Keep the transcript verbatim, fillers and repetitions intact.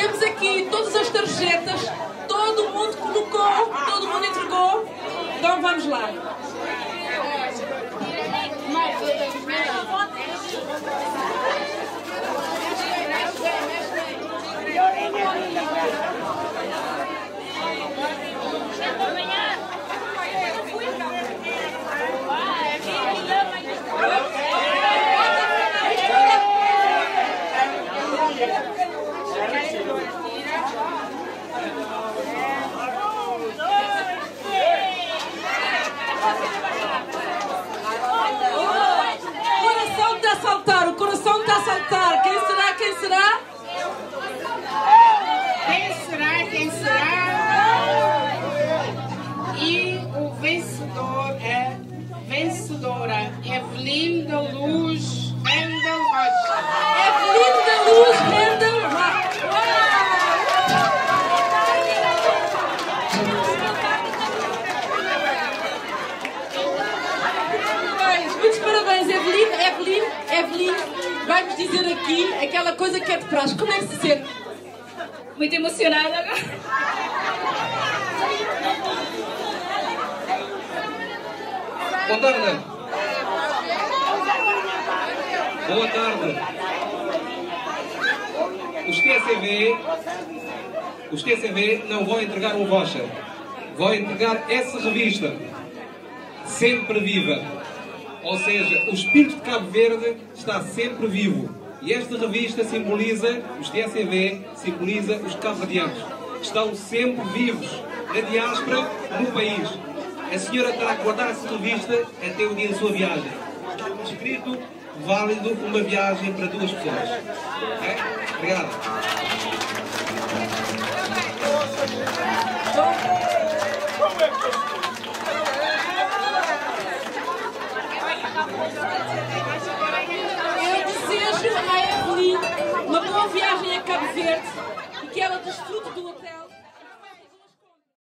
Temos aqui todas as tarjetas, todo mundo colocou, todo mundo entregou. Então vamos lá. O coração está a saltar. Quem será? Quem será? Quem será? Quem será? E o vencedor é vencedora Evelyn da Luz Rendel Rocha. Evelyn da Luz Rendel Rocha. Muitos parabéns, Evelyn. Evelyn, Evelyn, vai-nos dizer aqui aquela coisa que é de praxe. Como é que se sente? Muito emocionada agora. Boa tarde. Boa tarde. Os T C V, os T C V não vão entregar um voucher. Vão entregar essa revista. Sempre viva. Ou seja, o espírito de Cabo Verde está sempre vivo. E esta revista simboliza, os T C V, simboliza os cabo-verdianos. Estão sempre vivos, na diáspora, no país. A senhora terá que guardar essa revista até o dia da sua viagem. Um espírito válido, uma viagem para duas pessoas. Okay? Obrigado. Eu desejo à Evelyn uma boa viagem a Cabo Verde e que ela desfrute do hotel.